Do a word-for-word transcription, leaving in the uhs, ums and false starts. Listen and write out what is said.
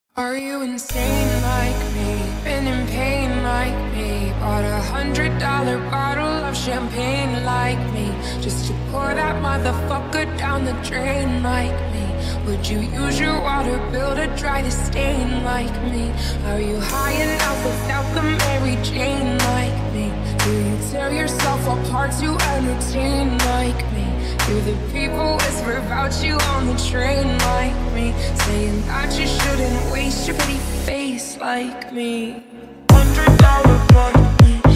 Are you insane like me? Been in pain like me? Bought a hundred dollar bottle of champagne like me, just to pour that motherfucker down the drain like me? Would you use your water bill to dry the stain like me? Are you high enough without the Mary Jane like me? Do you tear yourself apart to entertain like me? Do the people whisper about you on the train like me, saying that you shouldn't waste your pretty face like me? Hundred dollar bottle.